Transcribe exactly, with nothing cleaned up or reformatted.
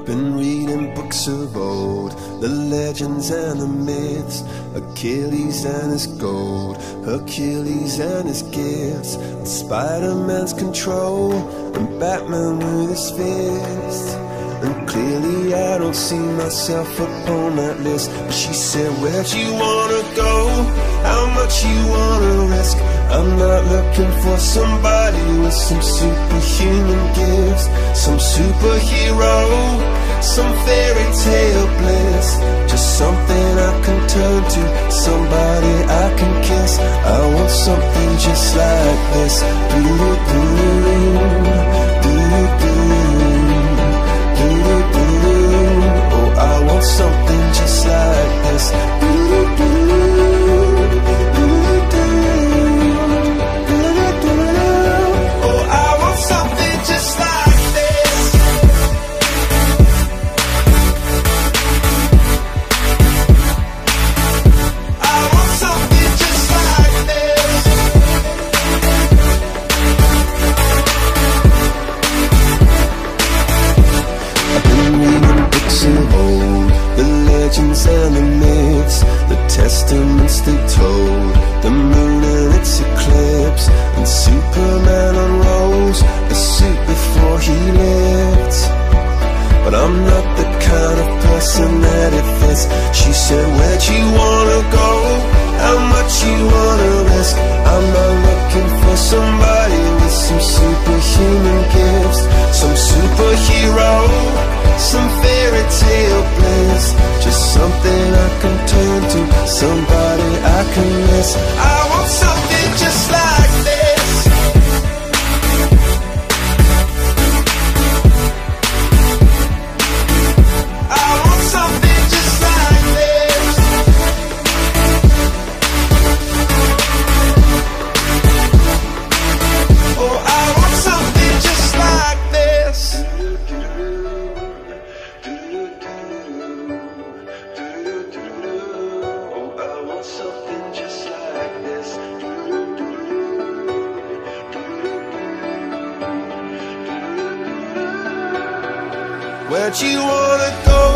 Been reading books of old, the legends and the myths, Achilles and his gold, Hercules and his gifts, and Spider-Man's control, and Batman with his fists. And clearly I don't see myself upon that list. But she said, where'd you wanna go? How much you wanna risk? I'm not looking for somebody with some superhuman gifts, some superhero, some fairy tale bliss. Just something I can turn to, somebody I can kiss. I want something just like this. Do-do-do, do-do-do. Oh, I want something just like this. Oh, I want something just like this. I want something just like this. I've been reading books of old, the legends and the myths, the testaments they told, the moon and its eclipse, and Superman unrolls the suit before he lived. But I'm not the kind of person that it fits. She said, where'd you wanna go? How much you wanna risk? I'm not looking for somebody with some superhuman gifts, some superhero, some fairy tale bliss. Just something I can turn to, somebody I can miss. I want something just like this. I want something just like this. Oh, I want something just like this. Something just like this. Where'd you wanna go?